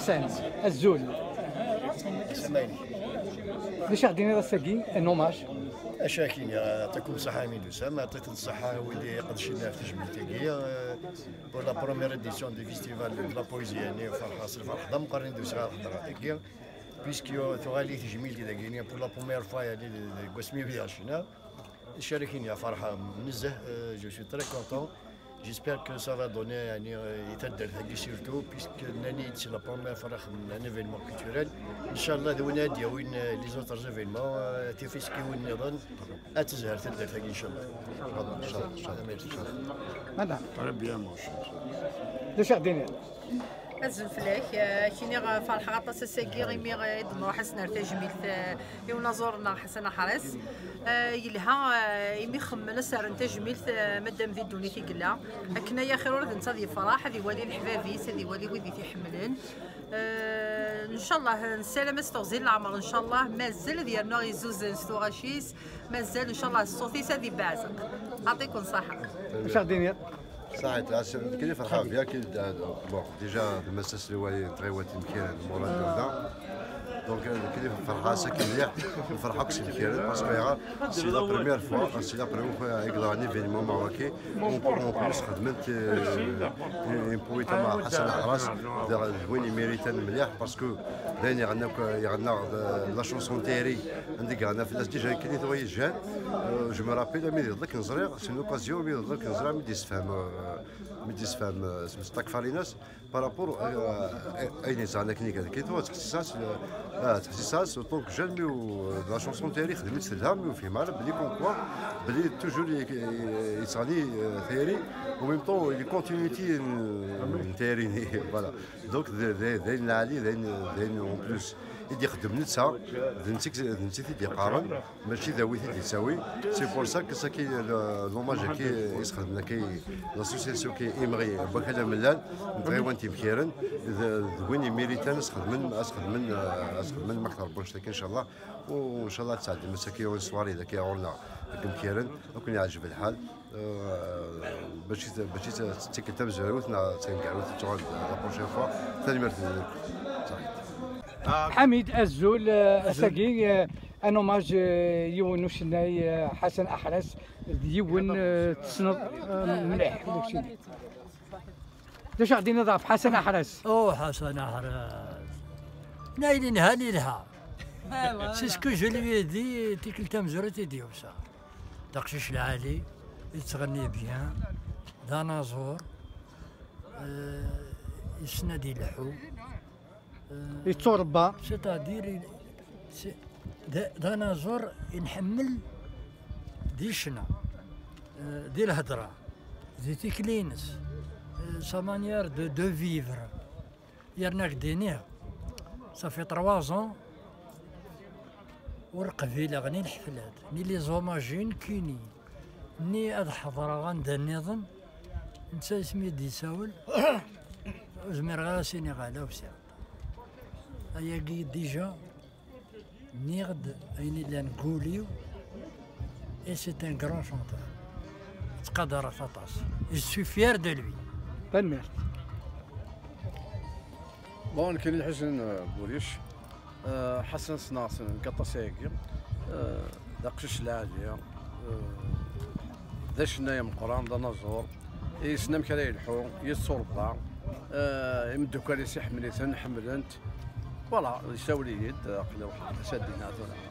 حسن الزول ليش غاديين راسكي النوماج اشاكين يعطيكم الصحه امين اسامه يعطيك الصحه ولدي قدرش لنا في تجميل تاكي بور لا بروميير اديسيون دو فيستيفال دو لا بويزي يعني فرحه فرحه ضم قرن دوز على الحضره تاكي بيسكيو تغالي تجميل تاكي بور لا بروميير فوا يعني قسمي بيا شينا شاركين يا فرحه منزه جو سوي تري كونتون. J'espère que ça va donner un état de surtout puisque c'est la première fois un événement culturel. Inch'Allah, les autres événements, تفسكي والنظام أتزهر تدرك إن شاء الله. إن شاء الله. ماذا؟ bien mon cher. ليش غاديين؟ الزنفلاك كيني فرحة غطاس الساكي غيمي غيدمرو حسن تجميل يونا زورنا حسن حرس يلها يمي خمنا سار تجميل مادام ذي الدنيا تيقلا هكنايا خير ولد انت ذي فرح ذي والي الحبابيس ذي والي وذي تيحملن ان شاء الله نسلم استغزيل العمر ان شاء الله مازال ديالنا غيزوز ستوغاشيس مازال ان شاء الله الصوتيس هذه بعزق يعطيكم الصحة. واش غاديين؟ صحيح كاين فرحه فيها كاين بون ديجا المساس الوالي تغيوات مكيران مورا الدوله دونك كاين فرحه ساكن مليح الفرحه كسي مكيران باسكو سي لا بروميير فوا يقدر ان ايفينمون ماروكي اون بليس خدمت ان بويتا مع حسن حراس وين ميريتان مليح باسكو داين يغنى لا شونسون تيري عندك غانا في الناس ديجا كاين توي جان جو مي رابيل مي ضلك نزريغ سي لوكازيون مي ضلك نزريغ مي ديسفام سمستك فاريناس بارابور اين زعما كاين تو تخصيصات دونك جان ميو لا شونسون تاعي خدمت لها ميو في مال بلي كونكوا بلي توجور يصاني ثيري و ميم طون لي كونتينيتي تاعي فوالا دونك داين علي داين اون بلوس يدي خدم نتسا نتي تيدي قارن ماشي ذاوي تيدي يساوي سي بور سا كو سا كي لوماج كي يسخدمنا كي لاسوسياسيون كي ايمغي بكلا ملال نتغيوان تيبكيرن وين يميريتان اسخد من مكتب بونشتك ان شاء الله وان شاء الله تساعد المساكين والسواري اذا كيعورنا كمكيرن وكون يعجب الحال باش تيكتب زعروتنا تنقعدو تقعد لا بروشين فوا ثاني مرتين حميد الزول ساكي انوماج يون شناي حسن احرس يون تسنط مليح داكشي ليش غادي نضاف حسن احرس حسن احرس نايلين هاني لها سي سكو جو لي دي تيكلتا مزورتي ديوسا داكشيش العالي يتغني بيان دانازور يسنادي لحو يتوربا سيتادير دانازور نحمل دي شنا دي الهضره دي تيكلينس سا مانيير دو فيفر يرناك دينيه صافي 3 زون والقبيله غني الحفلات ني لي زوماجين كيني ني هاد الحضره غندا النظام نتا سميت ديساول زمير غا سينيغالا وسا هيا ديجا نيغد اين اللي نقوليو اي سي ان كرون شونتور تقدر فطاس جو سوي فيير دو لوي بالمير بون كاين الحسن بوريش حسن صناصن قطاسيكي داقشش العالية ذا شنايا من القران ذا نزور يسنم كلا يلحو يتصربا يمدو كالي سي حمليتن حملنت فوالا يساولي يد قلا واحد سادينا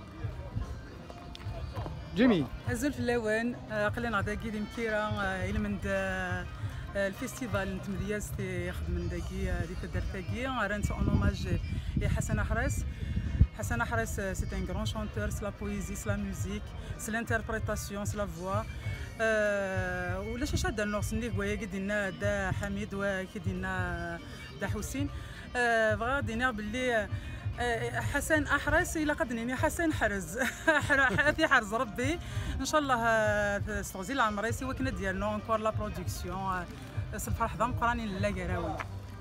جميل الزول في اللوان قلنا داكي دي مكيرا الى من الفيستيفال نتمدياز ياخذ من داكي اللي تدار تاكي رانت اون اوماج لحسن احرس. حسن احرس سي ان غران شانتور، سي لا بويزي، سي لا ميوزيك، سي لانتربريتاسيون، سي لا فوا ولا شي شاده النورس اللي هو كيدينا دا حميد وكيدينا دا حسين فغادي باللي حسن احرس الا قدني حسن حرز حياتي حرز ربي ان شاء الله استغزي العمريسي وكنا ديالنا انكور لا برودكسيون الفرح ضم قراني لا كراوي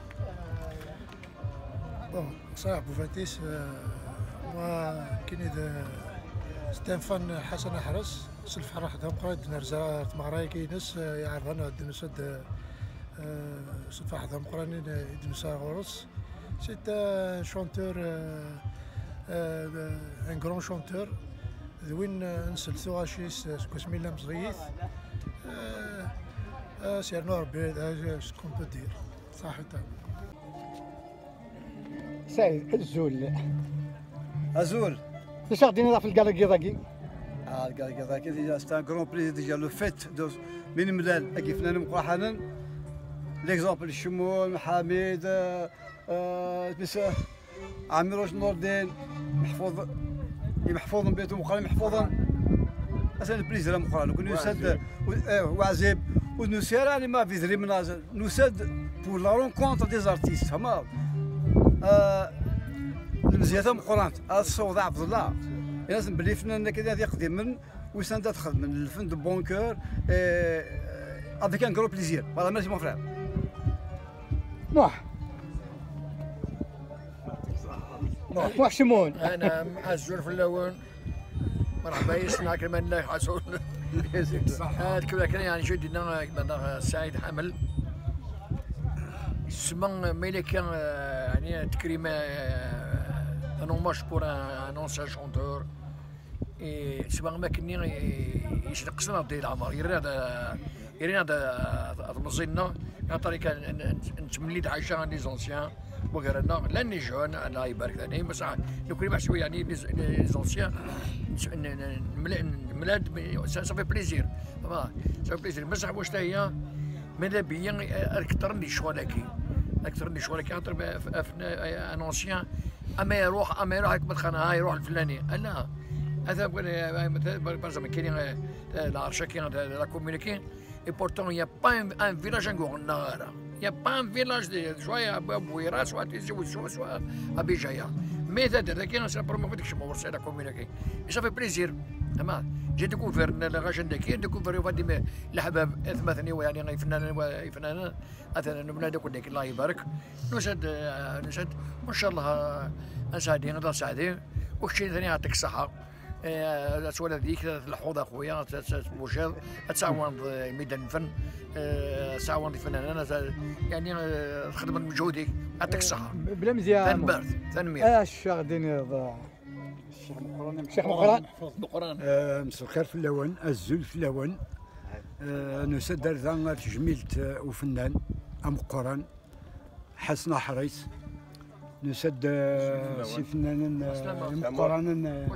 بون صاحب بوفاتيس كاين ستان فان حسن احرس الفرح ضم قراني نرزا مغراي كاينس يعرضنا دنسد الفرح ضم قراني دنسا غورس C'est un chanteur, un grand chanteur. وين نسلسو غاشيس كوسميلا مزغيث سيرنا ربي هذا شكون بدير صحيح. سعيد الزول Azul. اش غادي نضاف في الكالاكي ذاكي C'est un grand plaisir déjà le fait de من ملال كيف نبقى حنان ليكزامبل الشمول محامد بس عميروش نور الدين محفوظ بيتهم مقرن محفوظا اسال البليزير مقرن كون يسد وعزيب ونسير يعني ما في ذري منازل نسد بور لا رونكونتر دي زارتيست فما المزيات مقرن الصوت عبد الله لازم بلي فنان كذا يقدم من ويسان تدخل من الفن دو بون كور افيك ان كرو بليزير فوالا ماشي مون فرير نوح نوح شمون انا مع الزور في اللون مرحبا يسمع كلمه الله حسون هذا كان يعني شو دينا سعيد حمل سمن ملكا يعني تكريم انا مشكور ان اونسيان شونتور سمن ما كني يشرق سنه ديال العمر يرينا هذا المزينه عن طريق نتملي عايشه لي زونسيان وغيرنا لاني جون الله يبارك ثاني بس لو كان شويه يعني لي زونسيان ملاد سافي بليزير سافي بليزير بصح واش هي ماذا بيا اكثر لي شوالكي خاطر ان اونسيان اما يروح بالخانه يروح الفلاني لا هذا مثلا كاين العرشه كاين لا كومونيكي اي بورتون يا با ان فيلاج انغورنارا يا با ان فيلاج شويه بويرا سوا تيزي سوا ابيجايا مي هذا كاين سا برومو ديك شمو ورسا لا كومونيكي سا في بليزير تمام جي ديكوفير لاغاشن داكي ديكوفير فادي الحباب ثمثني يعني فنان مثلا بنادم كلك الله يبارك نشهد ما شاء الله اسعدين الله سعدين وشي ثاني يعطيك الصحه سوالا ذيك الحوض اخويا مشاهد تعاون ميدان الفن تعاون الفنانين يعني خدمه مجهودي يعطيك الصحه بلا مزيان ثانمير اش غادي الشيخ مقران مساء الخير في اللون الزول في اللون نسد ذا تجميلة وفنان مقران حسن حريص نسد سي فنان مقران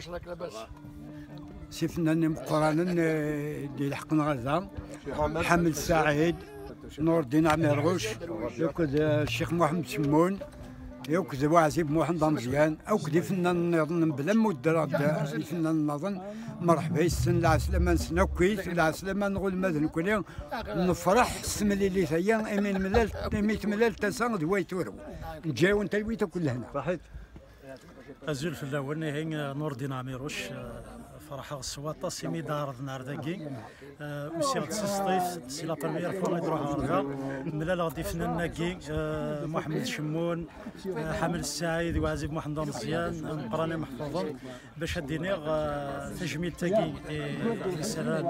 سي فنان مقران اللي لحقنا غدا حمد سعيد نور الدين عميروش يوكد الشيخ محمد شمون يوكد وعزيب محمد مزيان اوكد فنان نظن بلا مدرة الفنان نظن مرحبا يسن العسلامة نسناكويت العسلامة نقول ماذا نكون نفرح السملي اللي ثيا امين ملال اميت ملال تسان دويتورو نجاو انت الويتا كل هنا صحيت ازول في الاول هي نور الدين عميروش فرحة الصواطة سيمي دار النهار ذاكي وسي غتسطيف سي لا بروميير فوا غيدروح هاركا ملال غادي فنان ناكي محمد شمون حامل السعيد وعزيب محمد مزيان مقراني محفوظا باش هديني تجميل تاكي السلام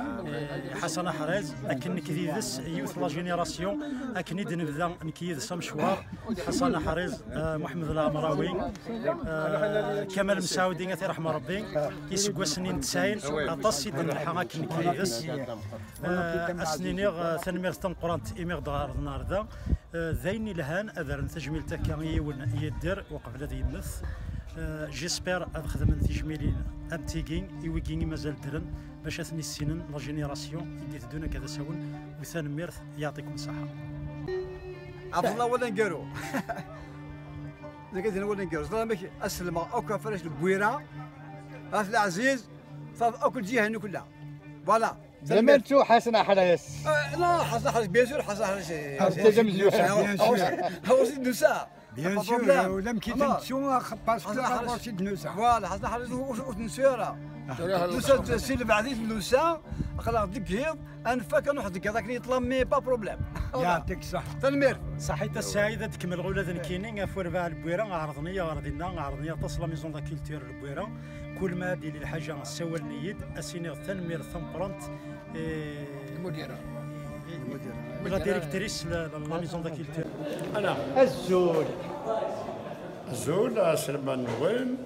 حسن حراز اكن نكيدس يوث لا جينيراسيون اكن نبدا نكيدس مشوار حسن حراز محمد العمراوي كمال مسعودي غاتي رحمه ربي يسقوا سنين 90 عطاسي ديال الحراك نكيدس اسنيني ثنمير تنقرانت ايميغ دار النهار ذا ذايني لهان اذر تجميل تاكا يدير وقبل ذي يمث جيسبر خدم تجميلين ابتيكين يويكيني مازال درن باش اثني السنين لا جينيراسيون يدي تدونا كذا ساون وثان يعطيكم الصحه عبد الله ولا نقارو لقيت انا ولا نقارو ظلمك اسلم اوكا فرش البويره اخ العزيز صاف اكل جهه هنا كلها فوالا زملتو حسن حراس لا حسن حراس بيان سور حسن حراس انت مزيوح هو سيد نساء بيان سور ولا مكيتنسيون باسكو لا سيد نساء فوالا حسن حراس ونسيره نساء سي البعثيت نساء خلاص ديك هي انفاك نحط هذاك يطلب مي با بروبليم يعطيك الصحه تنمير صحيت السعيده تكمل غولا ذا كينين فور بها البويره عرضنيه عرضنيه تصل ميزون دا كولتور البويره كل ما دير الحاجه سوى النيد اسيني تنمير ثمبرنت المديره لا ديريكتريس لا ميزون دا كيلتور. انا الزول سلمان نوين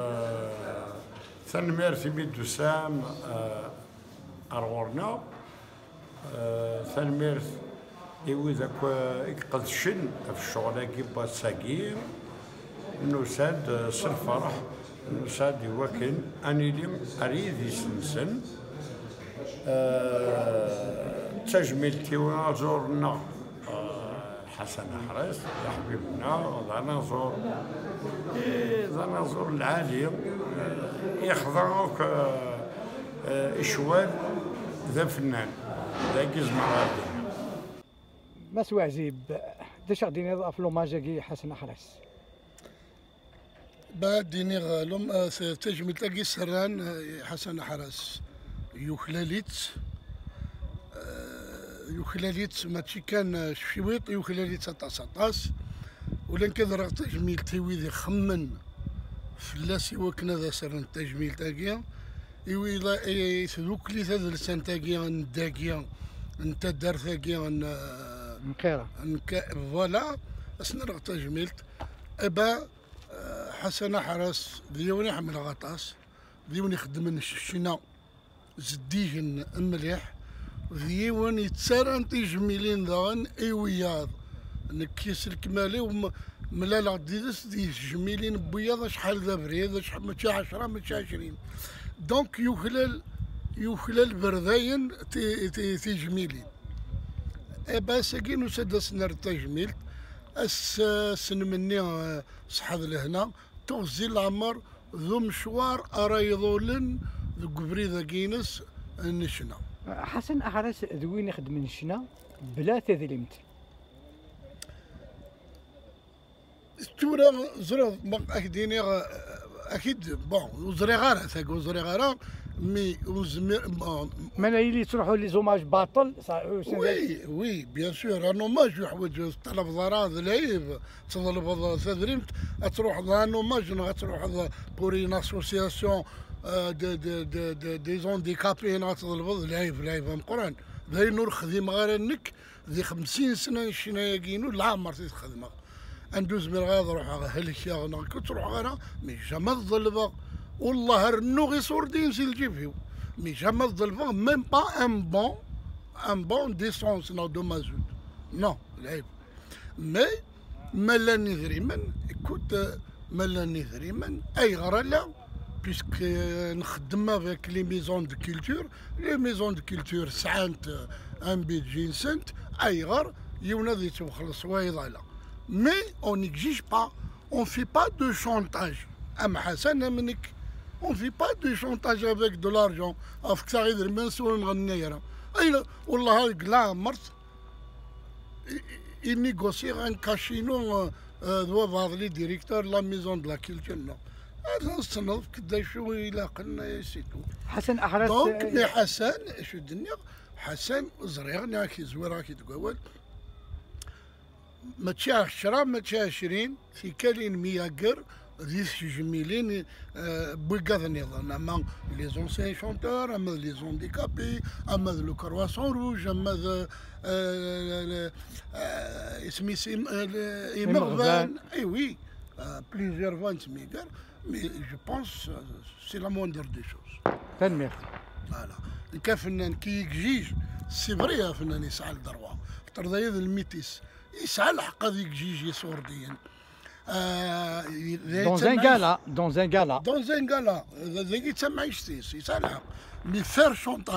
ثنمير في ميدو سام أرغورنا ثنمير إذا قدشن في الشغل كيبا ساقير نساد سلفرح نساد يوكن أني لم أريد يسنسن تجميلتي ونزورنا حسن حريص يا حبيبنا ذا نزور العالي يخضعوك إشوال ذا فنان ذا كيزمر هذا ما سوى عزيب داش غادي نضاف لوماجاكي حسن حريص بعد ديني غالوم تجميل تاكي سران حسن حرس يوخلاليت ماشي كان شويط يوخلاليت طاس ولان كذا تجميل تيوي خمن فلاسي وكنا ذا سرن تجميل تاكيا إيوي ثذوك لي ثذ لسان تاكيا نداكيا انت دار تاكيا نكيرا فوالا اسنا راه تجميلت ابا حسن حرس ديوني حمل غطاس ديوني خدم الشنا زديجن مليح ديون يتسارن تجميلين ذان ايوياض نكيس الكمالي ملال عديدس دي جميلين بياض شحال ذا بريد شحال ماشي 10 ماشي 20 دونك يخلال برداين تجميلين ابا ساكين وسدس نار تجميل السن مني صحاب لهنا توزي العمر ذو مشوار ارايضولن ذو قبريذا كينس النشنا حسن أحرس ذوين يخدم الشنا بلا تذليمت تورا زرا اكيديني اكيد بون زري غارة ثاك زري غارة مي من اللي تروحوا لي زوماج باطل وي بيان سور ان اوماج يحوج طلب ضراد العيب تطلب تدريمت تروح ان اوماج تروح بور اون اسوسياسيون دي زونديكابي تطلب العيب مقران ذي نور خديم غير انك ذي 50 سنه شنايا كينو العامر تخدمها ندوز من غاض روح هالشيء كنت تروح غير مي جامد ظلبه والله رنو غي صور دين سي الجيفيو مي جامد ظلبه ميم با ان بون ديسونس نو دو مازوت نو العيب مي مالاني ذريمن كنت مالاني ذريمن اي غرا لا بيسك نخدم افيك لي ميزون دو كولتور سعانت ان بيت جينسنت اي غر يونا ذي تخلص وايضا mais on n'exige pas, on ne fait pas de chantage. Hassan Amenik, on ne fait pas de chantage avec de l'argent. Avec ça, il y a sur une grande Allah a mort. Il négocie un casino, doit voir les directeurs de la maison de la culture. حسن أحرس دونك حسن شو الدنيا حسن زريغنا كي زويرة كي تقول ماشي 10 ماشي 20 في كالين مياقر ذي جميلين بوكاذ نظام اما لي زونسيان شونتور اما لي زونديكابي اما لو كرواسون روج اما اسمي ايمرفان اي وي بليزيور فانت مياقر مي جو بونس سي لا موندر دي شوز تنمير فوالا كان فنان كي يجيج سي فري فنان يسعى لدروا ترضى الميتيس يسعى الحق هذيك جيجي سورديا dans un gala ذاك يتسمى يشتيس يسعى الحق مي فير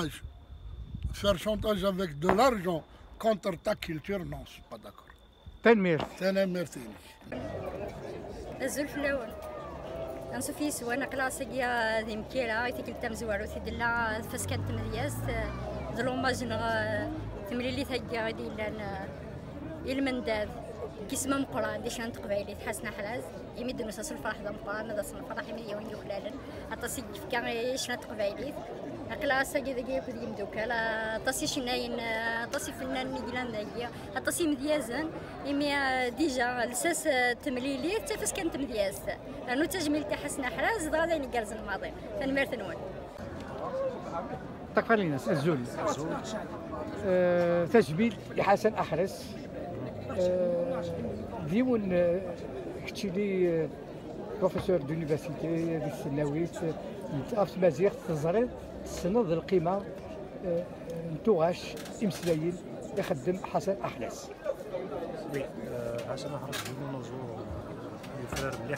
شونتاج افيك دو لارجون كونتر تا كولتور نون سي با داكور تنمير تاني الزلف الاول نشوف يسوى انا كلاسيكيا ذي مكيرا يتكل تم زوارو تدلا فاس كانت مدياس ظلوماج تمليلي ثقا غادي لان المنداد كيسما مقران ديش نطق بايلي حسنا حلاز يمد نص الفرح ذا مقران هذا صن الفرح يمد يوين يخلالن اطاسي كان ايش نطق بايلي كلاس كذا كيف يمدوك لا طاسي شناين طاسي فنان نيجلان داكيا اطاسي مديازن يمي ديجا لساس تمليلي تفاس كانت مدياز لانه تجميل تاع حسنا حلاز غادي ينقرز الماضي تنمير تنون تكفى ليناس الزول تجميل لحسن أحرس ديون كنتي لي بروفيسور دونيفرسيتي ديال السناويت نتقف مزيغ تزريد تسند القيمة نتوغاش إمسلايين يخدم حسن أحرس. وي حسن أحرس ديما نزور يفار مليح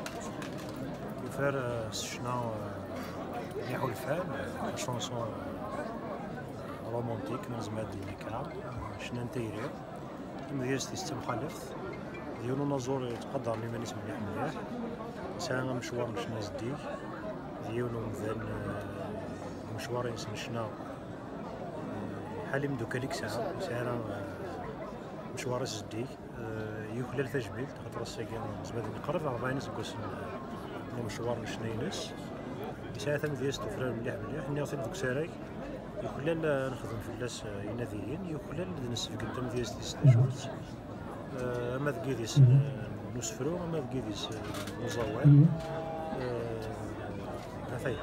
يفار شنا مليح الفام شونسون رومانتيك نزم هاد النكاع شنا نتيرير مدياس تيستم خالف ديالو نزور يتقدر لي مانيس مليح ساعة مشوار مشنا زديك ديالو مذان مشوار مشنا حالي مدوكاليك ساعة مشوار زديك يخلال تجميل خاطر الساكن زباد نقرب 40 سكوس مشوار مشنا ينس ساعة مدياس تفرار مليح حنا وصل دوك ساراي يخلال نخدم في الناس يناديين يخلال نسف قدام ديال ستاجوز اما دقيديس نسفرو اما دقيديس مزوال كفايه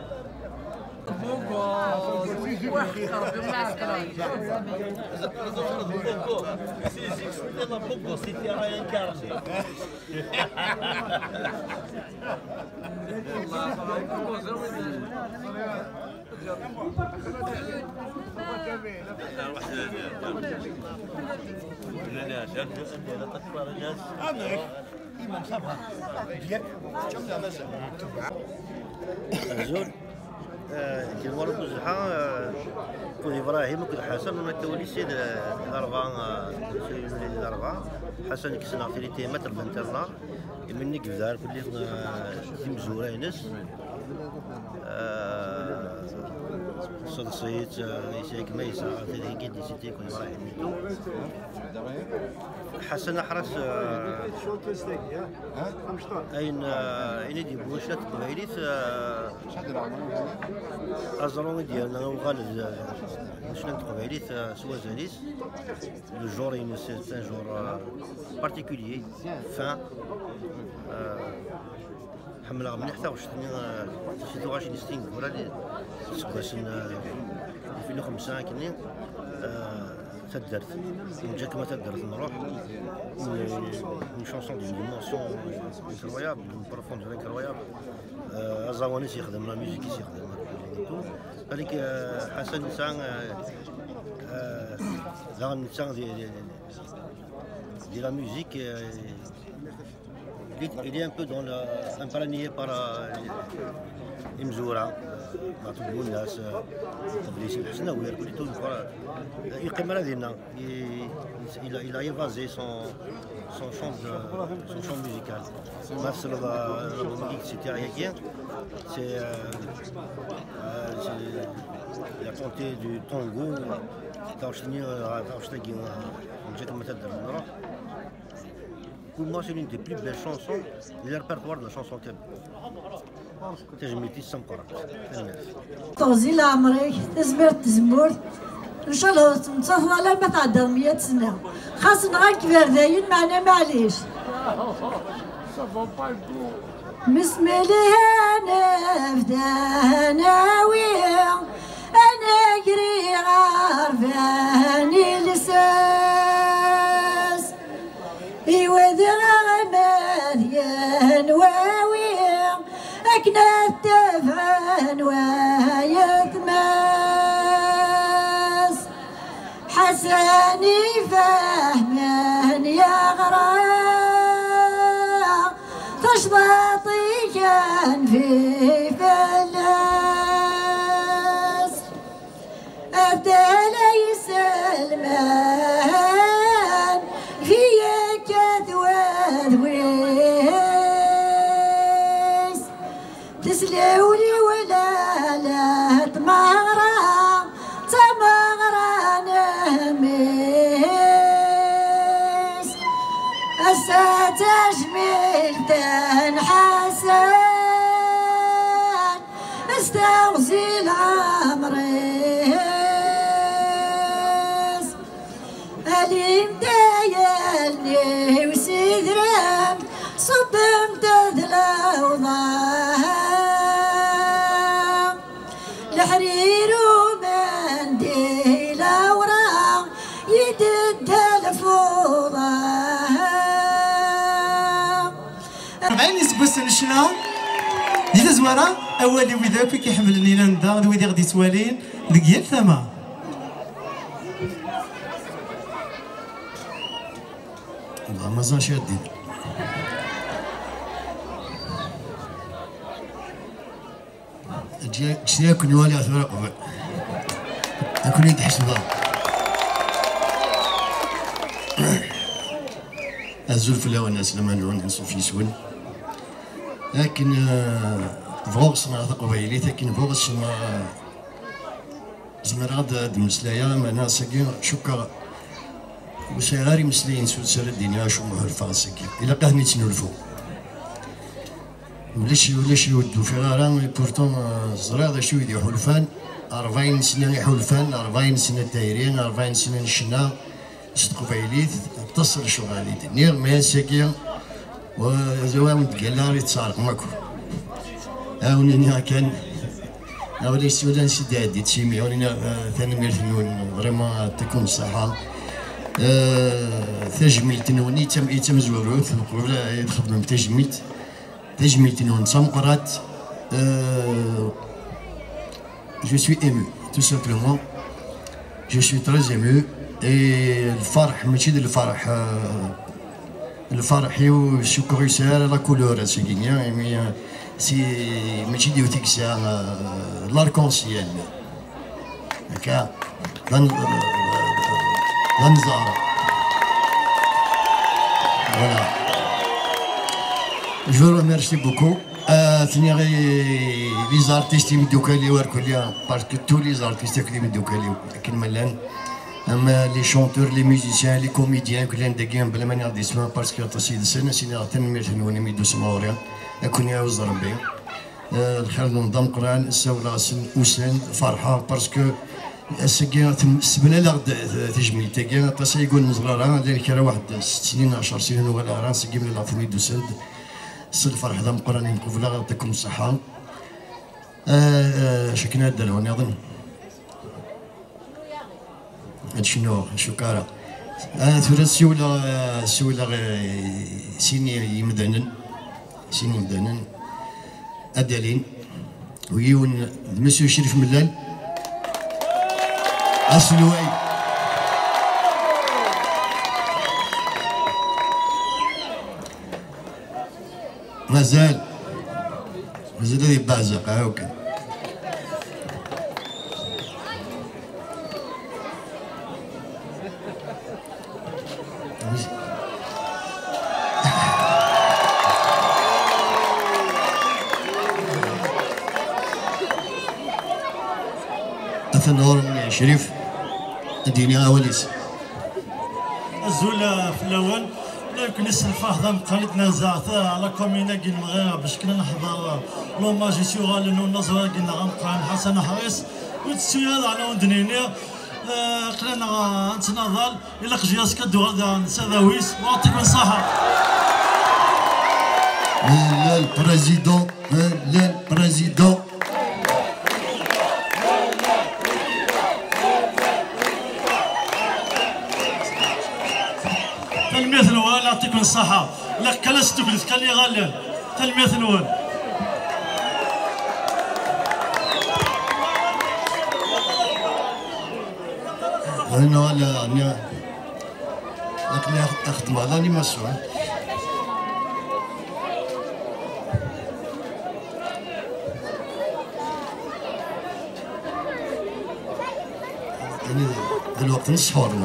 كي مرض الزحا كون ابراهيم وكل حسن وما تولي سيد الاربعه حسن كسنا في تيمات البنترنا مني كذار كل مزوره ينس صدصيت يسيك ميسا في كيدي سيتي كون ابراهيم ميتو حسن احرس اين دي بوشات قبيليت ازرون ديالنا وغالب شنو قبيليت سوا زاليس لو جور ان سيرتان جور بارتيكوليي فان حمله مليح حتى واش شي واش نستين ولا سكواس 2005 كني تدرت جاك ما تدرت نروح une chanson d'une dimension incroyable d'une profondeur incroyable ازوانيس يخدم لا ميوزيك يخدم بالك حسن انسان لا انسان دي لا ميوزيك il est un peu dans imprégné par المزورة مع تبون الناس تبليس الحسناوي كل تو يقيم هذينا il a évasé son chant musical نفس الموسيقى سيتيرياكين c'est la chanté du tango تاوشني تاوشتاكي نجيك مثلا نروح Pour moi, c'est l'une des plus belles chansons du répertoire de la chanson تجميلتي السمقرة. طوزي لعمرك تزمر تزمر ان شاء الله تنصفنا على ما تعدى 100 سنة خاصنا غير كبار داين معنا معليش مسملي انا فداناوي انا قري غارفاني لساس ايوا مذيان واوي اكنا التفعان ويتماس حساني فهمان يا غرام تشبطي كان في فلاس ابدا ليس المال فيك ذويس تسلولي ولا لا تمغرى تمغرى نميس أسا تجميل تنحسن استغزي العمريس أليم دايلني وسيدرام صبم تدلى وضاها الحرير وما ثشنا دي تزوارا أولي وذاك كيحملني لندا ذوي غدي توالين دقيال ثما مازال شادين جي كون يوالي أثبرق أكون يدحس الضرب الزلف لا والناس لما ننسوا في سون لكن فوغس ما قبيلي لكن فوغس ما زمر غدا دمسلايا ما ناسكي شكا وسيغاري مسلين سود سر الدنيا شو مهر فاسكي إلا قهني تنولفو ولاش يودو في غاران بورتون زرا شو يدي حلفان 40 سنة حلفان 40 سنة دايرين 40 سنة نشنا ست قبيليت اتصل شغالي دنيا ما ساكي وزوام تقلاري تصارق ماكو هاوني كان هاولي سودان سيدادي تشيمي هاوني ثاني ميرثنون فريمون تكون الصحة تجميلت نوني تم زوروث نقول يخدم تجميلت نون سمقرات je suis ému tout simplement je suis très ému et الفرح ماشي ديال الفرح والشكر يسال لا كولور سيكينيا مي سي ماشي ديال تيكسا لاركونسيال هكا غنزار فوالا جو ريميرسي بوكو ثاني لي زارتيست يمدوك لي وركو ليا باسكو تو لي زارتيست يمدوك لي لكن ملان اما لي شونتور لي ميوزيسيان لي كوميديان كلان داكيان بلا ما نعرف اسمها باسكو تصيد سنه سينا تنمير ثنوني ميدو سماوريا اكون يا وزر ربي الخير نظام قران السوله اسان فرحه باسكو السكينه سبنا لا تجميل تاكيا تصي يقول مزراره اللي كرا واحد 6 سنين 10 سنين ولا راه سكيم لا في ميدو سند الفرح ذا مقران يمكن لا يعطيكم الصحه شكنا الدلوان اظن شنو شكارا ثورة سيولا سيني يمدنن أدالين ويون مسيو شريف ملال أسلوي مازال هذه بازق هاوكا أثنور من شريف الدنيا وليس الزول في الأول لكن السلفة هذا مقالتنا زعت على كومينا كين مغير باش كنا نحضر لوماج سيغال لأنه النظرة كنا غنقران حسن حريص وتسوي هذا على ودنيني قلنا نتناضل إلا قجياس كدو غدا نسداويس ويعطيكم الصحة. لا البريزيدون تلميذ الوال يعطيكم الصحة لا كلاستو كلث كان لي غالين تلميذ الوال أنا ولا أنا لكن أخدم على لي مسؤول يعني الوقت نصحورنا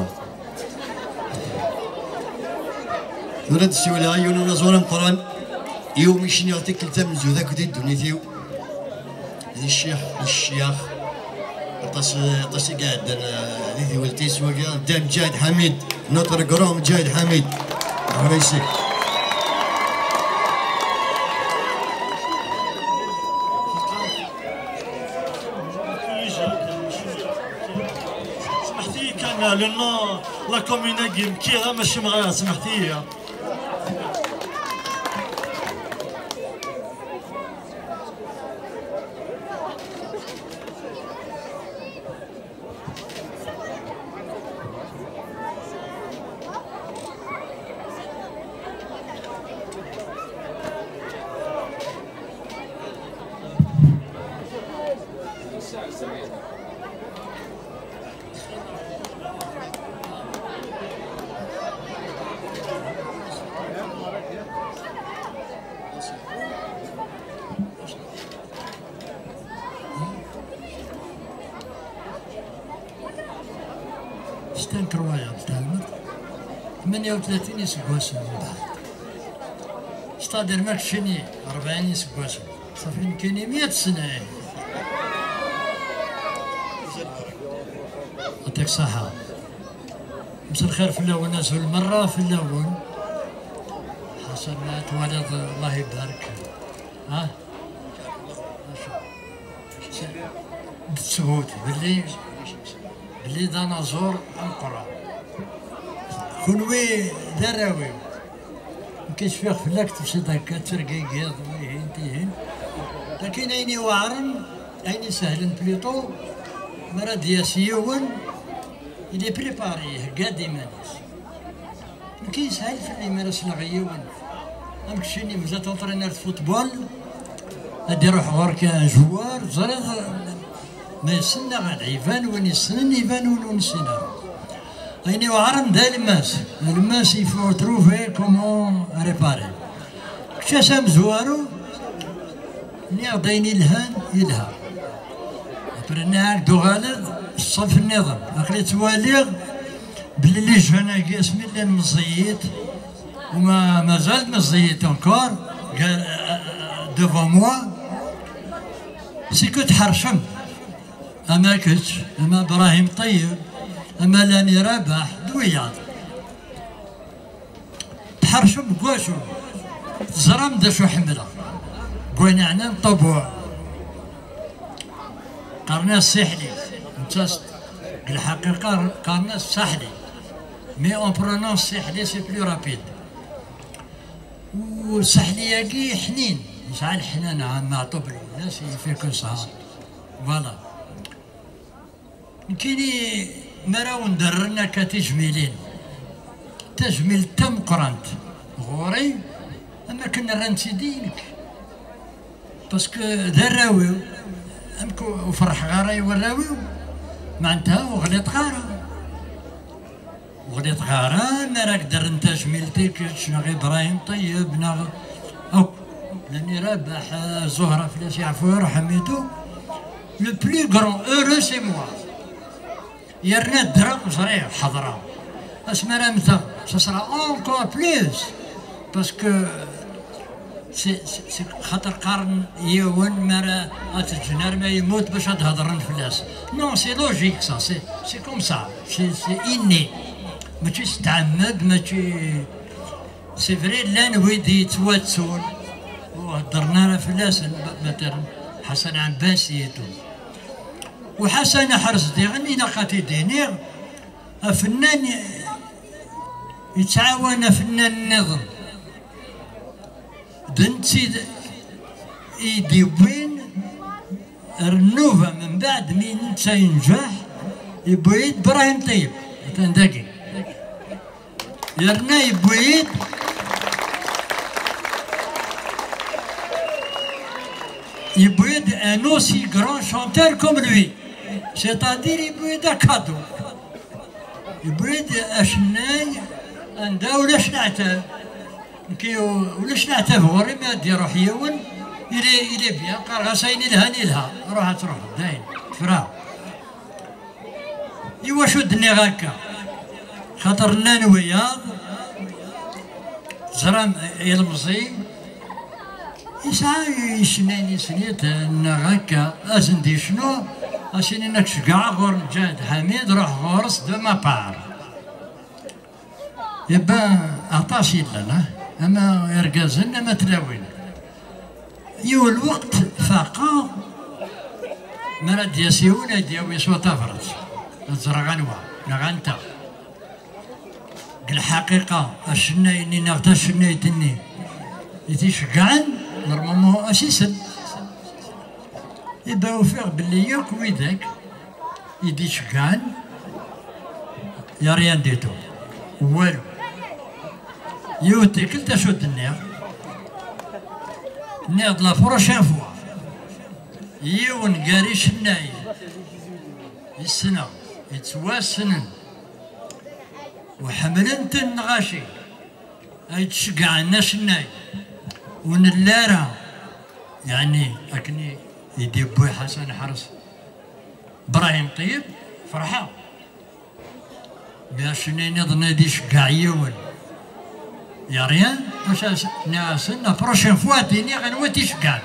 ولد السوالة عيون ونزورا قران يوم يشني يعطيك التام زوذاك ودي دونيتيو الشيخ طاسي قاعد انا ذي ولتي سواقا دام جاد حميد نوتر قروم جاد حميد رئيسي سمحتي كان لأنه لا كومينا كيرا ماشي مغايا سمحتي C'est incroyable, 38 يسقوس من بعد. ستادير ما كشني 40 يسقوس. صافي يمكن 100 سنة. يعطيك الصحة. مساء الخير في اللون نزول مرة في اللون. حسن توالد الله يبارك. ها؟ بالثبوت باللي ديناصور انقرا كونوي دراوي مكاينش فيه فلاك تمشي هكا ترقيقيض ويهين تيهين لكن عيني واعرن عيني سهل بليطو مرا دياسيون إلي بريباريه قادي مانيس مكاين سهل في اللي مارس لغيون امكشيني مزال تونطرينير فوتبول غادي يروح غورك جوار زريض ما يسنى غاد عيفان وين يسنن يبان وين نسينا أيني وعرن دا الماس يفو تروفي كومون ريباري كشاسام زوارو ني عطيني الهان يلها برناك دو غالد الصف النظام أخلي تواليغ بلي لي جونا اسمي اللي مزيت وما مازال مزيت انكور devant moi c'est que تحرشم أما كتش أما إبراهيم طيب أما لاني رابح دويات تحرشم بقواشو زرام داشو حملة قوينا عنا طبوع قرناس سحلي نتاس الحقيقة قرناس سحلي مي اون برونونس سحلي سي بلو رابيد والسحلياكي حنين يسعى الحنان عما طبلو الناس يفيكو صهار فوالا كيني مراو ندرنا كتجميلين تجميل تم قرانت غوري اما كنا رانتي دينك باسكو دراويو امكو وفرح غاراي وراويو معناتها وغليت غارة مراك درن تجميلتك شنو غير ابراهيم طيب ناغ او لاني رابح زهره فلاش يعفو رحميتو لو بلو غران اورو سي موا يرنا الدرا صريح حضره اسمع راه سا سرا اونكور بلوس باسكو سي خاطر قرن يون مرا اتجنر ما يموت باش تهضرن فلاس نو سي لوجيك سا سي كوم سا سي اني ماشي تتعمد ماشي سي فري لان ويدي يتواتسون وهضرنا فلاس مثلا حسن عباسيتو وحسن حرس ديغني ناقاتي دينيغ فنان يتعاون فنان النظم بنتي يدي وين رنوفا من بعد مين انت ينجح يبويد ابراهيم طيب تندقي يرنا يبويد يبويد ان اوسي غران شانتور كوم لوي سيتادير يبويد كادو يبويد اشناي عنده ولاش نعتاب ولاش نعتاب غوري ما دي روح يون إلي بيان قال غاسايني لهاني لها روح تروح داين تفرا إوا شو دني هكا خاطر لنا وياض زرام يلمزي يسعى يشناني سنيت هكا ازندي شنو اشيني نكشقع غور جاد حميد روح غورس دو ما بار يبا عطاشي لنا اما يرقازنا ما تلاوين يو الوقت فاقا مراد ياسيونا دياوي سوا تفرج الزرغانوا نغانتا الحقيقة الشنايني نغتا الشنايتني يتيشقعن نورمالمون اسيسن يباو فيه بلي ياك ويداك يدي شقعن يا ريان ديتو والو يوتي كلتا شو النيغ نيغ لا بروشين فوا يون قاريش الناي السنة يتواسنن وحملنت النغاشي أي تشقع الناس الناي ونلارا يعني أكني يدي بوي حسن حرس إبراهيم طيب فرحة باش نظن دي شقع يون يا ريان باش ناسن لا بروشين فوا تيني غنوتي شقع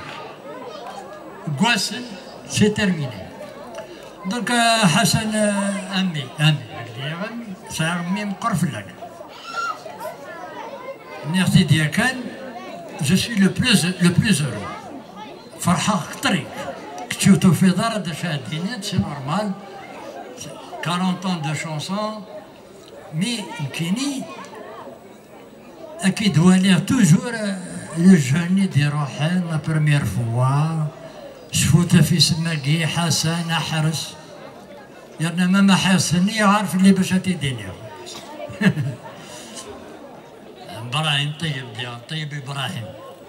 كواسن سي تيرميني دونك حسن امي ساعة امي مقرف لك نيختي ديال كان جو سوي لو بلوز اورو فرحة خطري كتشوتو في دار دا شادينات سي نورمال 40 ans de chansons مي يمكنني أكيد وليه توجور يوجهني دي روحان لا بروميير فوا شفوته في سماكي حسن أحرس يعني ما حاسني عارف اللي باش تيديني إبراهيم طيب إبراهيم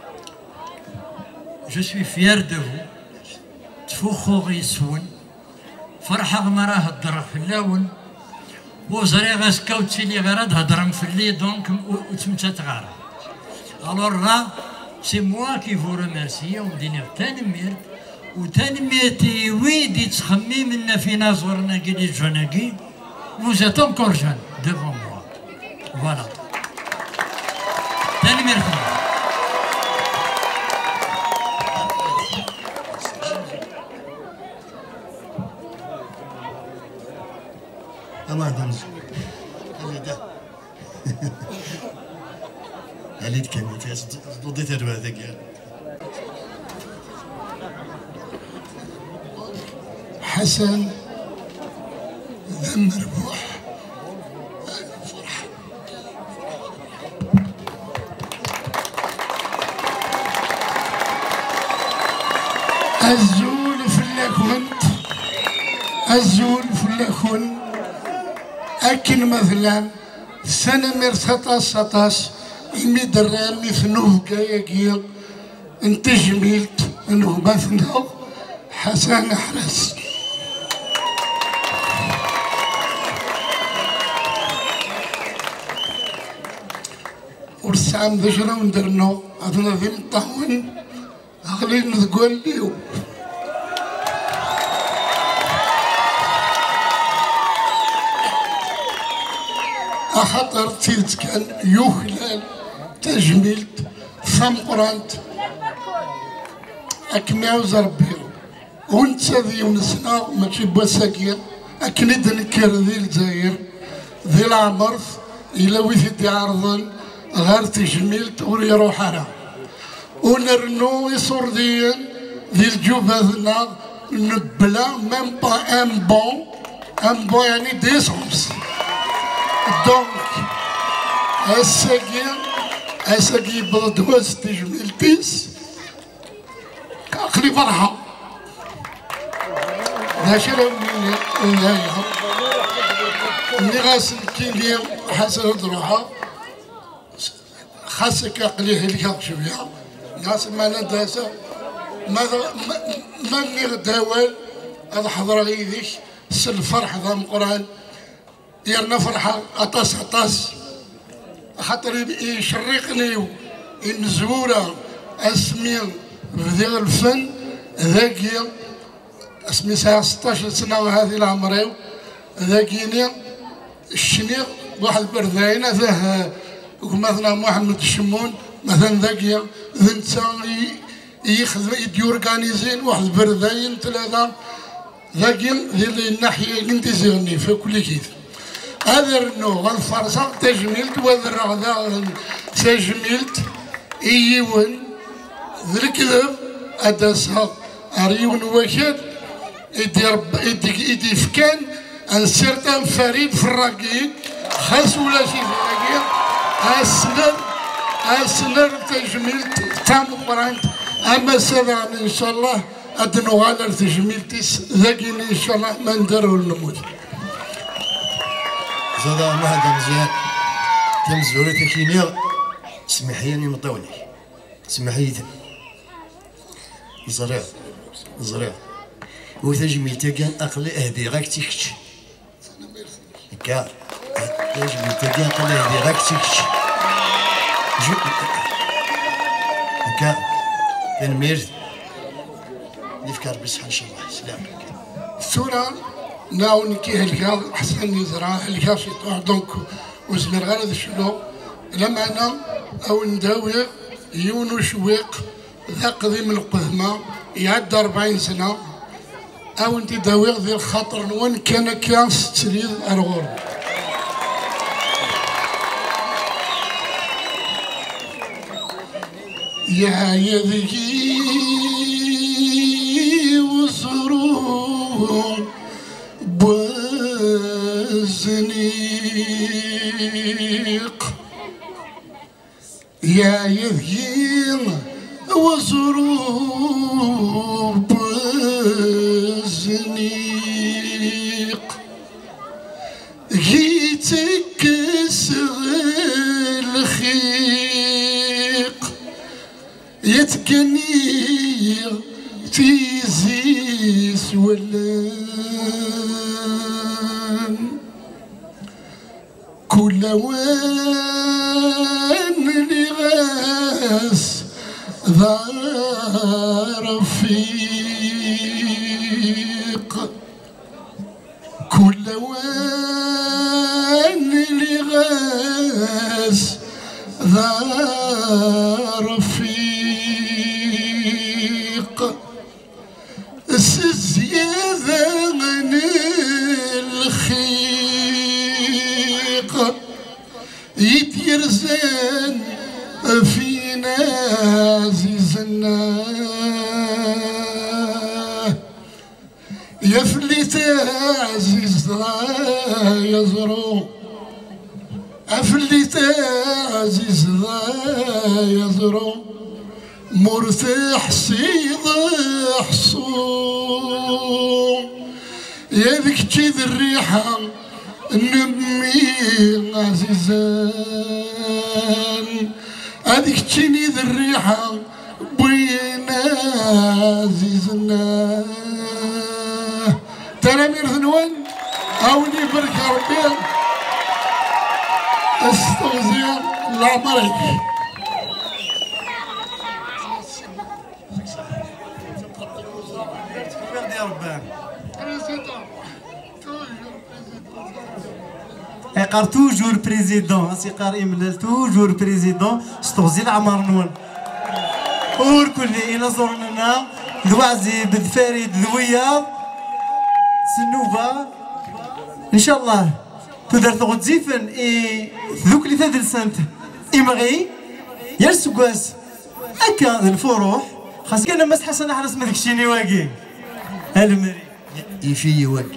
جو سوي فيير دو فو تفوخو غيسون فرحة مراه هضر في اللون وزري غاسكا وتسيلي غير تهضرم في اللي دونك وتمتا تغار الور راه سي موا كي فو روميرسي ومديني تنميرت وتنميتي ويدي تخمي منا فينا زورنا كي جوناكي vous êtes encore jeune devant moi voilà تنميرت أما دمز اللي ده اللي تكملت يا ضدي تروى ذاك حسن ذم مربوح فرح الزول في اللاكونت الزول في اللاكون أكن مثلا سنة مرسطاس سطاس إمي درامي ثنوه كايا انت جميلت انه مثنه حسن أحرس ورسام ذجرة وندرنو أثنى ذي مطهون أغلي نذقول ليو أخطر تيلت كان يوخلال تجميلت ثم قرانت أكمياو زربير ونت ذي ونسنا ماشي بوساكير أكنيد نكر ذي الجزائر ذي العمرث إلا ويثي دي عرضن غير تجميلت وري روحنا ونرنو يصور ذي الجوبة ذنا نبلا ميم با ان بون يعني ديسونس دونك اساكي بلدواز تجميلتيس كاخلي فرحة هاشي راهي ملي غاسل كيليا حسن روحها خاصك عقليه لك شويه ناس ما نداسه ما نغداول هذا حضر غيديك الفرح ذا القران ديالنا فرحه عطاس خاطر يشرقني النزوره اسمي في الفن ذاكي اسمي ساعه 16 سنه وهذه العمري ذاكيني الشنيق واحد برداينه فيه مثلا محمد الشمون مثلا ذاكي ذنتا يخدم يديورغانيزين واحد برداين ثلاثه ذاكي ذي الناحيه اللي انتزغني في كل كيف هذا النوع الفرصه تجميلت وهذا الرغده تجميلت ايون ذي الكذب اداسها ريون واحد يدي فكان ان سيرتان فريد في الراكي خاص ولا شي في الراكي اسنر تجميلت تام قرانت اما سبعا ان شاء الله ادنو على تجميلتيس ذاكي ان شاء الله ما نديرو النموذج زاد واحد مزيان تمزوري تكينيا سمحيني مطولي سمحيتي زرع زريع وتجميل كان أقل أهدي غاك تكش كا تجميل كان أقل أهدي غاك تكش كا تنمير نفكر بصحة إن شاء الله. سلام. الصورة ناون كي هلكا حسن يزرع هلكا شي طوح دونك وزمر غير هذا الشلو لما أنا أو نداوي يونو شويق ذا قديم القدمة يعدى 40 سنة أو انت داوي ذي الخاطر وين كان كاس تريد أرغور يا يذكي وصرو بوزنيق يا يذكي وصرو بوزنيق جيتك الخيق يتكني تيزيس ولان كل وان لغاس ذا رفيق كل وان لغاس ذا رفيق الزيادة من الخيق يتيرزان فينا عزيزنا يفلت عزيز يزرو أفلت عزيز يزرو مرتاح سيض حصوم يذك تشيد الريحة نمي عزيزان هذيك تشيني ذي الريحة بينا عزيزنا تنامير ثنوان أولي بركة ربي استوزيع لعمرك يقار توجور بريزيدون اسيقار إملال توجور بريزيدون ستوزيل عمر نون اور كل إلى زورنا ذوازي بذفاري ذويا سنوفا إن شاء الله تقدر تغد زيفن ذوك اللي ثادل سنت إمغي يرسقاس أكا الفروح خاص كان مس حسن أحرس مذك شيني واقي المري يفي واقي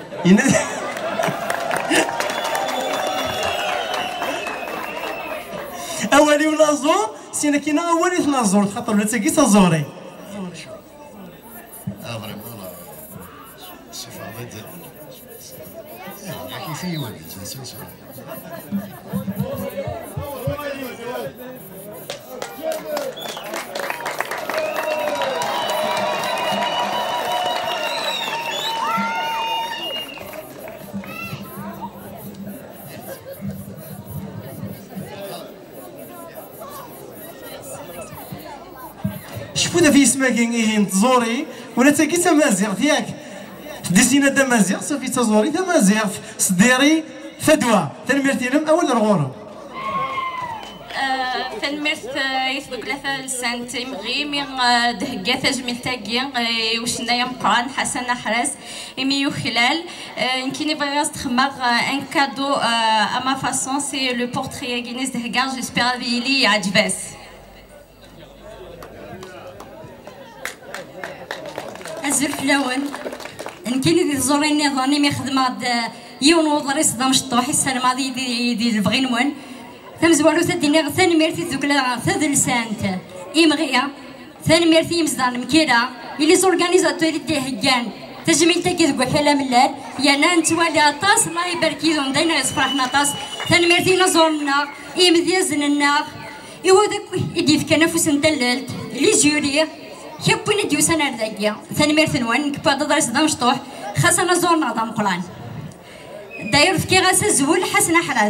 أولي ونازور سينا كينا أولي تنازور خاطر ولا تساقي تزوري يفي واقي شوفوا في سماكين نتزوري ولا تاكي تمازيغ ياك ديسينا تمازيغ صافي تزوري تمازيغ صديري فدوى تنميرتي لهم اول رغورو تنمرت يثبك لثا سنت مغي مي دهكا تجميل تاكي وشنايا مقران حسن حراس مي خلال يمكن فاياس تخمغ ان كادو ا ما فاسون سي لو بورتري غينيس دهكا جيسبيغ لي عجباس الزرف لون يمكن دي زوريني ظني مي خدمه يون وضريس دا مشطوح السلام هذه دي البغينوان ثم زوالو تديني ثاني ميرتي زوكلا ثاد سانت إمغيا ثاني ميرتي مزدان مكيرا إلي زورغانيزاتور دي هجان تجميل تاكي ذوك حلا ملال يانا نتوالي طاس الله يبارك يدهم داينا يصفرحنا طاس ثاني ميرتي نزورنا إمديازننا إيوا داك يدي في كنافوس ندللت لي جوري كيبوين ديوسان رداكيا ثاني ميرثنوان كبا درس دا مشطوح خاصنا زورنا دا مقران داير في كيغاسا زول حسن حراس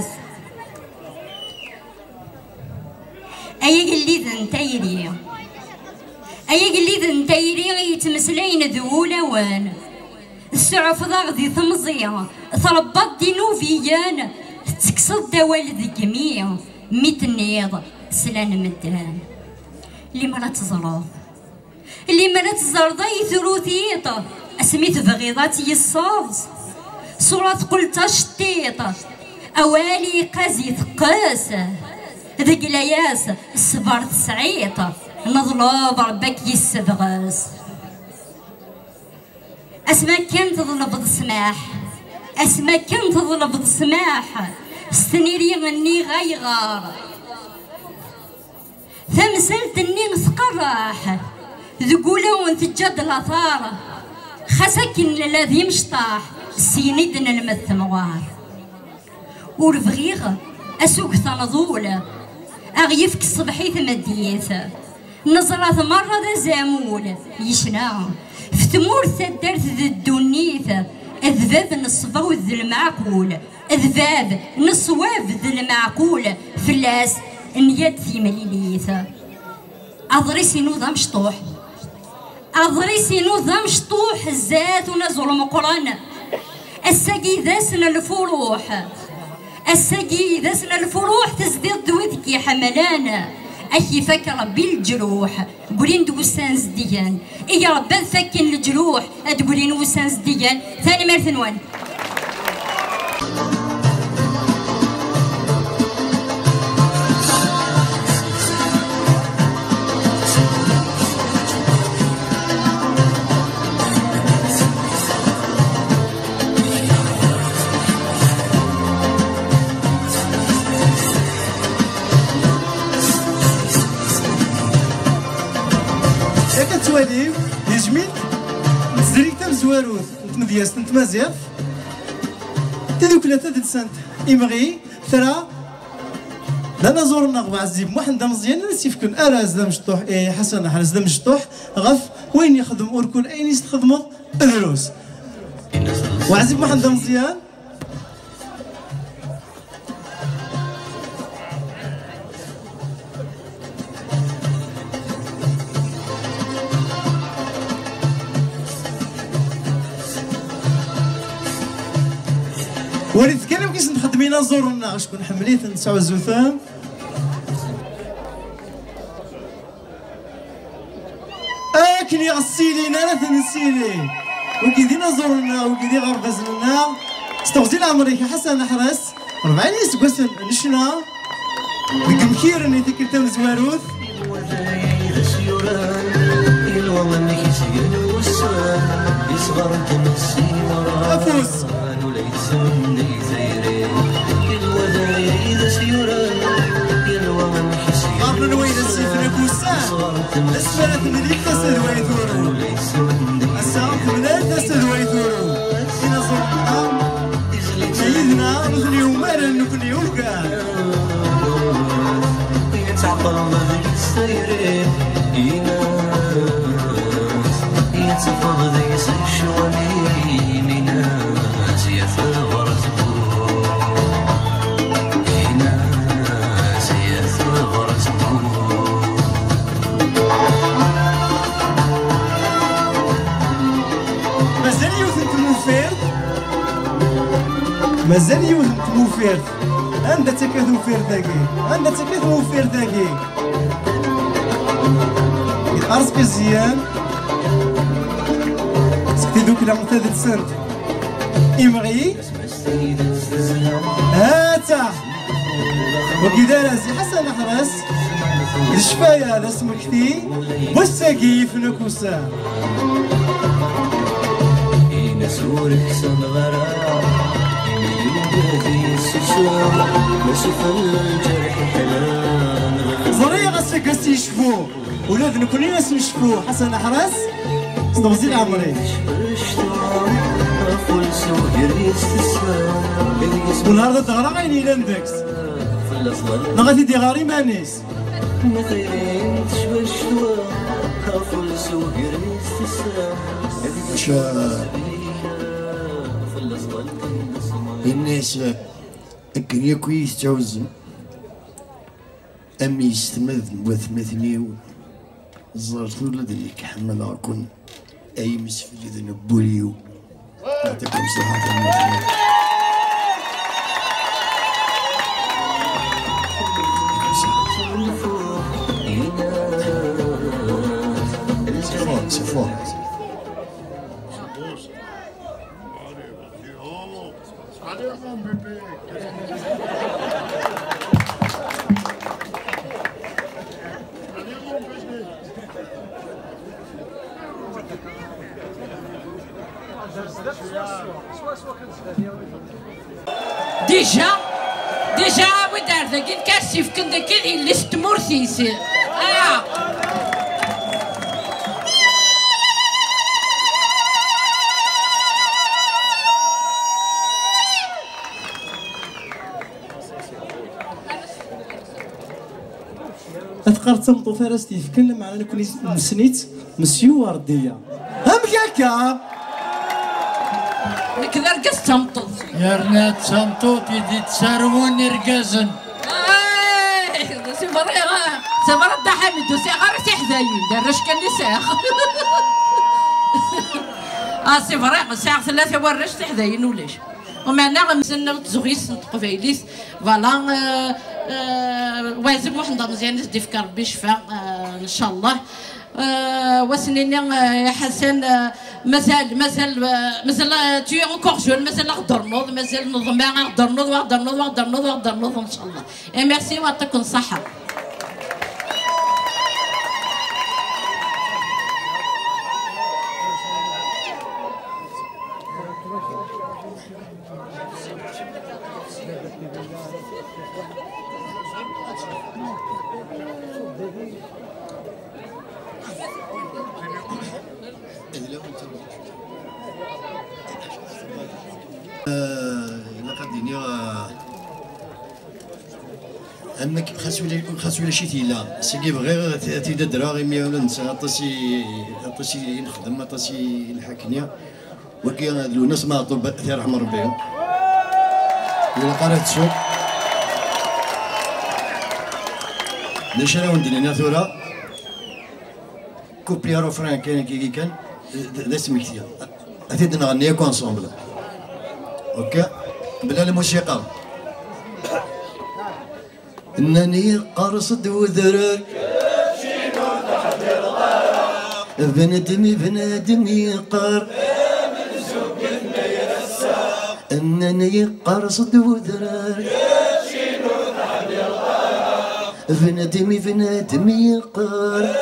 أي قليد نتايري أي قليد نتايري يتمسلين ذولا وان السعف ضاغذي ثمزية ثربط دي نوفيان تكسد دوال ذي جميع ميت النيض سلان مدان اللي مرا تزرض اللي مرا تزرضي ثروثيط اسميت بغيضاتي الصوز صورة قلت شتيط اوالي قازي ثقاس ذق لياس الصبر تسعيط نظلوب ربك يسبغاس اسما كان تظلب السماح اسما كان تظلب السماح ستنيري غني غيغار ثمسلت النين سقراح ذقوله وانتجاد الاثار خسكن الذي مشطاح سيندنا المثموار ورفغيغ اسوق ثنظوله اغيفك الصبحي ثمديث نظرة مرة ذا زامول يشنا في تمور ثدرت ذا الدنيث اذباب نصفو ذا المعقول اذباب نصواب ذا المعقول فلاس نياد في مليليث اضريسي نوضا مشطوح اضريسي نوضا مشطوح الزات ونزل مقرن الساقي ذاسنا الفروح الساقي ذاسنا الفروح تزديد دويدك يا حملان أكي فكر بالجروح قولين دوسان زديان إيا ربا فكن الجروح تقولين وسان زديان ثاني مرثنوان كتواليو يجميل تزريك تم زواروث نتمدياس نتمازيغ تدوك ثلاثة دسانت إمغي ثرا لا نزور النغبة عزيب محمد مزيان نسيفكن أراز دا مشطوح حسن حرز دا مشطوح غف وين يخدم أوركون أين يستخدموا دروس وعزيب محمد مزيان وليد كان كيس نخدمينا زورنا شكون حمليت نسعوا الزوثام كني غسيلي انا ثنسيلي وكيدينا زورنا وكيدي غير غزلنا استوزي العمري حسن حرس 40 سكوس نشنا ديك مكير اني ذكرت مزواروث افوز قبل نويد السيف نكوسان اسفلت من ريك تسد ويثورو الساعة ثمانية تسد ويثورو إنا صرنا سيدنا مثل يومين نكون يوكا يتعقل مذيك السيرين يتفض ذي سيشواني مناس يثغر زبور ناس يثغر زبور مازال يوث موفير مازال يوث موفير عندها تكاثو فير ذاكي عندها تكاثو فير ذاكي أرزق الزيان سكتي دوك لا مثادت سنت إمغي هاتا وكذا رازي حسن حرس الشفايا هذا سمكتي والساقي في نكوسا نسور حسن غرام زرية غسك غسي يشفو ولاد نكوني ناس نشفو حسن حرس استوزي العمري ونهار الدغرا غيني لاندكس نغادي دي غاري مانيس الناس كان كويس تعوزن أمي يستمد وثمثني زرت ولد اللي كحمل أكون أي مسفل إذا نبوليو يعطيكم صحة C'est fort. ديجا ودار ذاك الكاسيف كن ذاك اللي ستمورثيس أذكر تمطو فارس تيفكلم على كل مسنيت مسيو وردية هم كاكا نكذا رقص تمطط يا رنات تمطط يدي تسارون رقازن سي فريغ دا حمد وسي غير سي حذايين دارش كان يساخ سي فريغ ساعة ثلاثة ورش سي حذايين ولاش ومعنا غنسناو تزغيس تقفايليس فوالا وازم واحد مزيان يزدي في ربي شفاء ان شاء الله وسنين يا حسن مازال تي اونكور جون مازال نقدر نوض مازال نظم نقدر نوض ان شاء الله ميرسي ويعطيكم الصحه أنك خاص ولا شي تيلا سيكي بغير تيدا دراغي مي ولا نسى عطاسي نخدم عطاسي الحكنيا وكي هاد الناس ما عطوا ثير رحم ربي إلا قرات السوق نشراو ندير ثورة كوبلي روفران كان كي كان ذا سميكتيا أتيد نغنيها كونسومبل أوكي بلا الموسيقى إنني قرصد وذرك بندمي يقر إنني قرصد وذرك بندمي يقر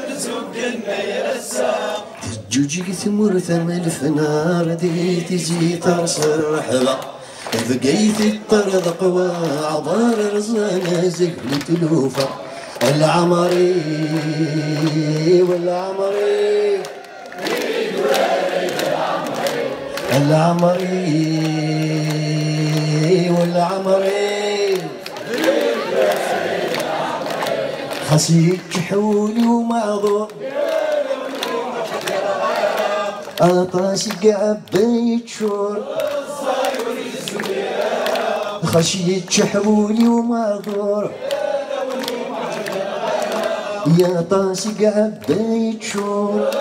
جوجي ثمور ثمل فنار دي تزي ترسل رحبة بقيت الطرد قوى عبار رزانة زقل تلوفة العمري والعمري والعمري خسيت كحولي ومعذور عطاسي قعباية شور خشيت شحولي ومعذور يا طاسي قعباية شور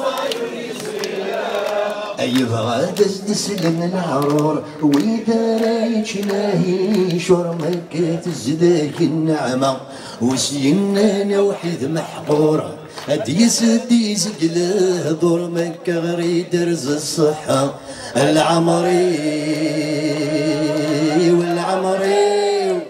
أيها دزدس لنا العرور وإذا رايش ناهي شور مكة الزداك النعمة وسينا وحيد محقورة أديس قله دور مكة غري درز الصحة العمري والعمري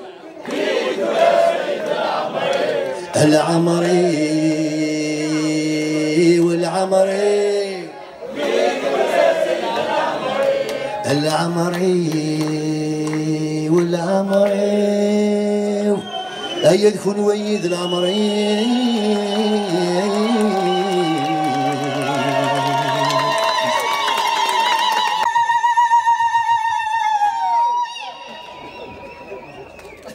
والعمري أي يدخل ويد العمري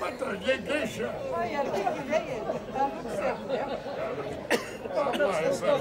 الله يسلمك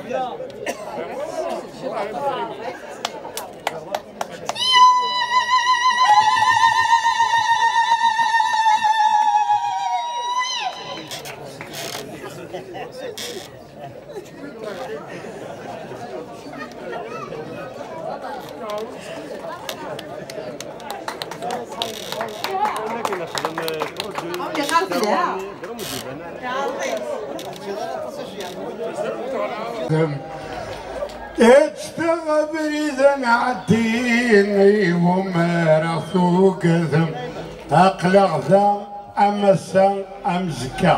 اشتغل بريدا عديني ومارثو قدم اقلق ذا امسا امزكا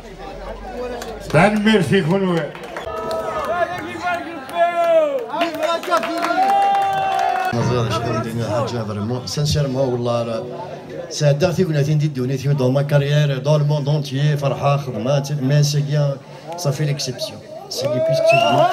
ميرسي كونوي نظرة شكرا دينا حاجة فريمون سانسيرمون والله سادرتي كنا تندي دونيتي دون ما كارير دون لو موند اونتيي فرحة خدمات مي سي بيان صافي ليكسيبسيون سي لي بيسك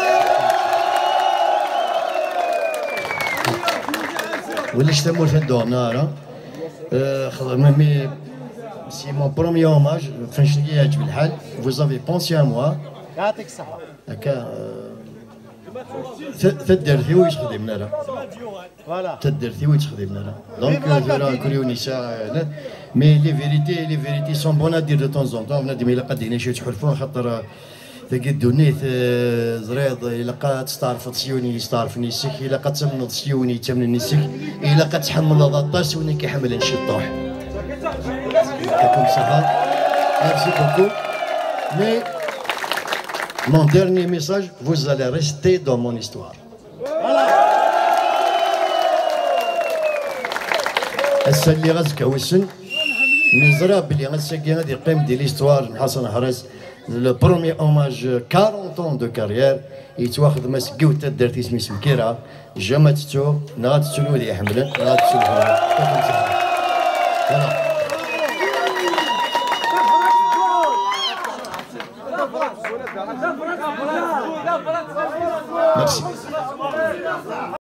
ولا شتمو في الدورنار خدمة مي سي مون بروميي اوماج فاش يعجب الحال فوز افي بونسي ا موا يعطيك الصحة هكا تدرتي ويش خدمنا له تدرتي ويش خدمنا له دونك زرا كل نساء مي لي فيريتي سون بون ا دير دو طون زون طون بنادم الا قد شي تحلفون خاطر تلقى الدنيت زريض الا قد تستعرف سيوني يستعرف نيسك الا قد تمنض سيوني تمن نيسك الا قد تحمل ضطا سيوني كيحمل نشطوح يعطيكم الصحة ميرسي بوكو مي mon dernier message, vous allez rester dans mon histoire. السلي غزك وسن نزرا بلي غسكي غادي يقيم دي ليستوار حسن حرس لو بروميي اوماج 40 طون دو كارير يتواخذ مسكي وتدرتي سميس مكيرا جامات تتو نغات تسنو دي حملن نغات تسنو Merci.